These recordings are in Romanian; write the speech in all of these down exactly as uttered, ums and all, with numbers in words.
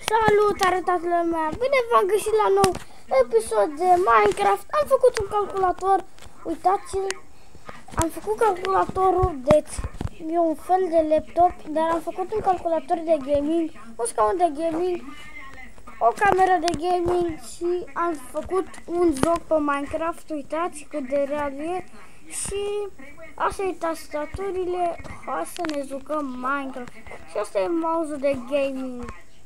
Salut, arătat lumea! Bine v-am găsit la nou episod de Minecraft. Am făcut un calculator, uitați-l. Am făcut calculatorul, deci e un fel de laptop, dar am făcut un calculator de gaming, un scaun de gaming, o cameră de gaming și am făcut un joc pe Minecraft, uitați cât de real e. Și asta e tastaturile, hai să ne jucăm Minecraft. Și asta e mouse-ul de gaming.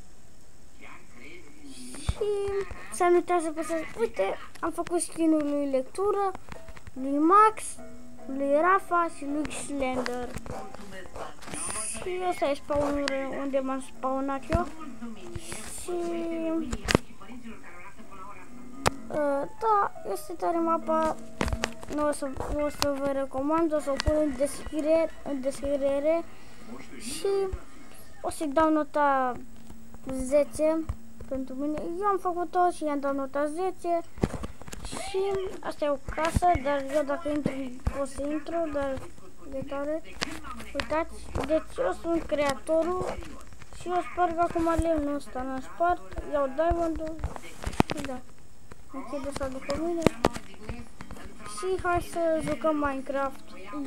Și să nu uitați să apăsați, uite, am făcut skin-ul lui Lectură, lui Max, lui Rafa și lui Slender. Și ăsta e spawnul unde m-am spawnat eu. Și uh, da, este tare mapa. Nu o să, nu o să vă recomand, o să o pun în descriere, în descriere și o să-i dau nota zece pentru mine. Eu am făcut-o și i-am dat nota zece și asta e o casă, dar eu dacă intru pot să intru, dar de tare. Uitați, deci eu sunt creatorul și eu sparg acum lemnul ăsta, n-am spart, iau diamond-ul și da, închide asta după mine. Și hai să jucăm Minecraft.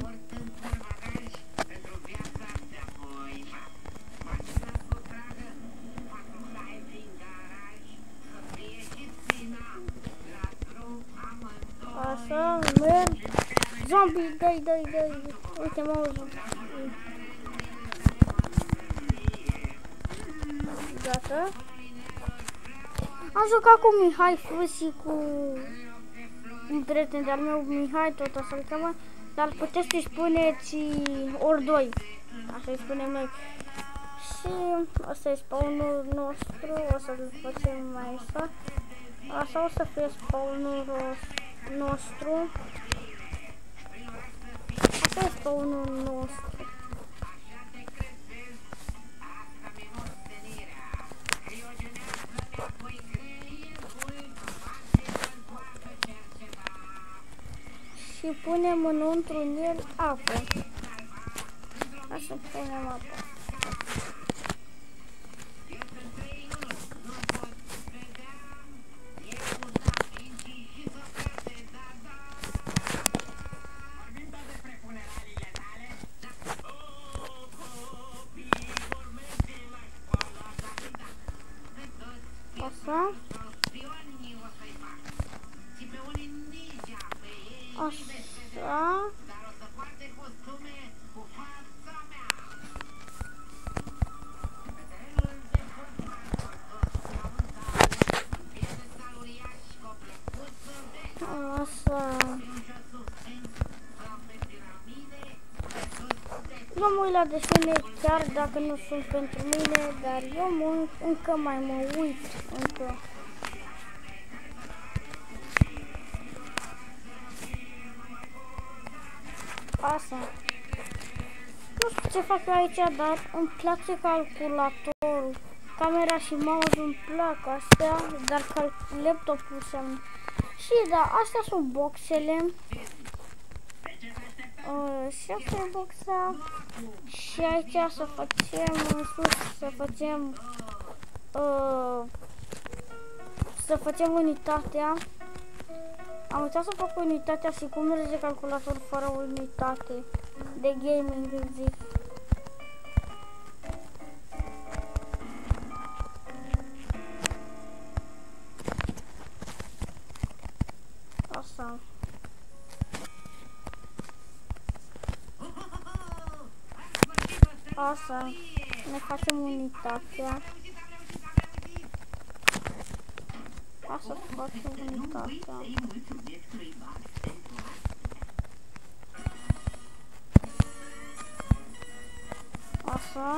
Așa, merg. Zombie, dai, dai, dai. Uite, mă auzit. Gata. Am jucat cu Mihai F și cu un prieten de-al meu, Mihai, tot așa îl cheamă, dar puteți să-i spuneți ori doi, așa îi spunem noi. Și asta e spawnul nostru, o să-l facem mai așa, așa o să fie spawnul nostru, asta e spawnul nostru. Și punem înăuntru în el apă. Așa punem apă. Așa. Așa. Așa. Eu mă uit la desene chiar dacă nu sunt pentru mine, dar eu mă, încă mai mă uit încă. Asta. Nu știu ce fac eu aici, dar îmi place calculatorul. Camera și mouse îmi plac astea, dar laptopul seamănă. Și da, astea sunt boxele. Uh, și asta e boxa. Și aici să facem, în sus, să facem, uh, să facem unitatea. Am uitat să fac unitatea și cum merge calculatorul fără unitate de gaming, zic. Așa. Așa. Ne facem unitatea. Așa facem unitatea. Așa.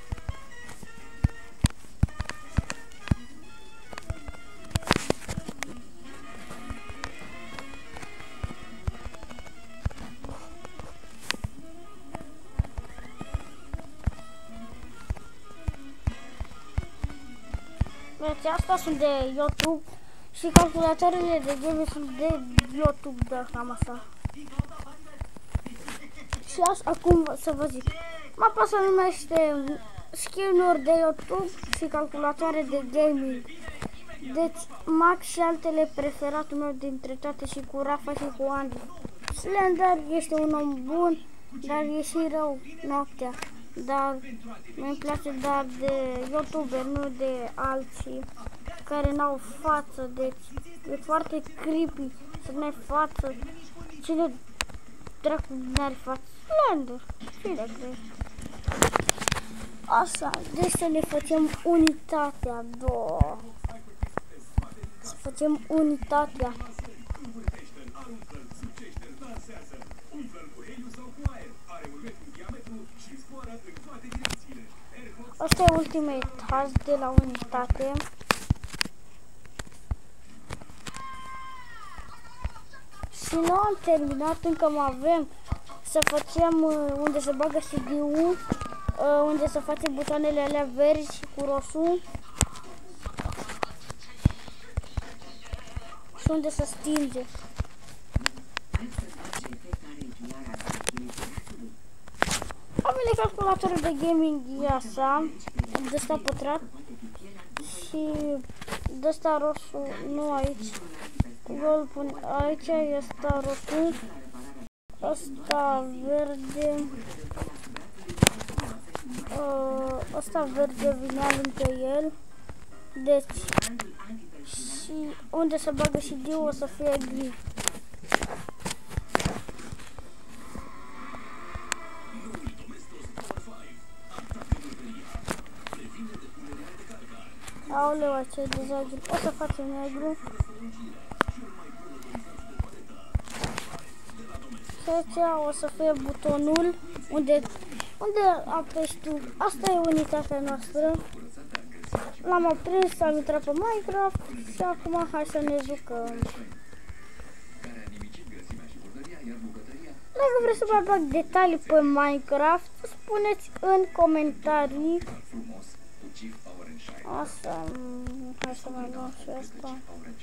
Deci astea sunt de YouTube și calculatoarele de game sunt de YouTube, da, cam așa. Și asta, acum să vă zic, mapa se numește skin-uri de YouTube și calculatoare de gaming. Deci, Max și altele preferatul meu dintre toate și cu Rafa și cu Andy. Slender este un om bun, dar e și rău noaptea. Dar mi-mi place dar de YouTuber, nu de alții care n-au față. Deci, e foarte creepy să n-ai față. Cine dracu n-are față? Slender. Cine crezi? Așa, deci să ne facem unitatea, două. Să facem unitatea. Asta e ultimul etaj de la unitate. Și nu am terminat, încă mai avem să facem unde se bagă C D-ul, unde să facem butoanele alea verzi cu roșu și unde să stinge. Am venit calculatorul de gaming e așa, de ăsta pătrat și de ăsta roșu, nu aici, eu îl pun aici, e ăsta roșu, ăsta verde, ăsta verde vine lângă el, deci și unde se bagă și D-ul o să fie gri. Aoleu, ce dezagru. O să facem negru. Și aici o să fie butonul unde, unde apeși tu. Asta e unitatea noastră. L-am aprins, am intrat pe Minecraft și acum hai să ne jucăm. Dacă vreți să mai bag detalii pe Minecraft, spuneți în comentarii. Asta, hai să mai luăm și asta.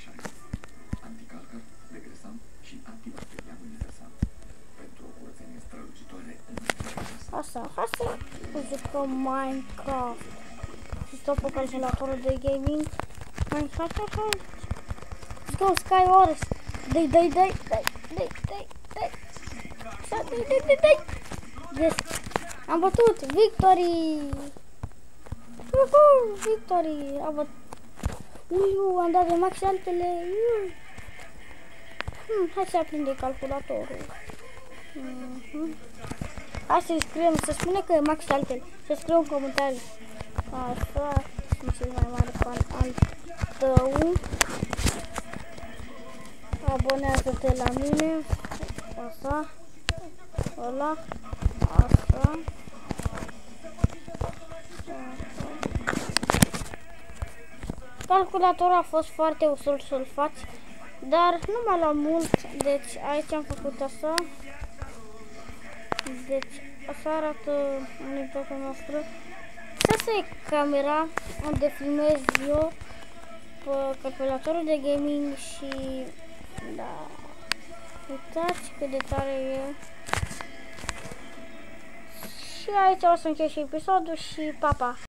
Asta, hai să jucăm Minecraft. Și stop pe calculatorul de gaming. Hai, hai, hai, hai. Let's go, Sky Wars. Dai, dai, dai, dai, dai, dai, dai. Dai, dai, dai, dai. Yes. Am bătut, victory! Uhu, victory! Am bătut. Uiu, am dat de max și altele. Hmm, hai să aprinde calculatorul. Mm-hmm. Hai să scriem, să spune că e max și altele. Să scriu în comentarii. Așa, sunt cel mai mare fan al tău. Abonează-te la mine. Așa. Ăla. Așa. Calculatorul a fost foarte ușor să-l faci, dar nu m-a luat mult, deci aici am făcut așa. Deci așa arată unitatea noastră. Și asta e camera unde filmez eu pe calculatorul de gaming și da, uitați cât de tare e. Și aici o să închei și episodul și pa, pa!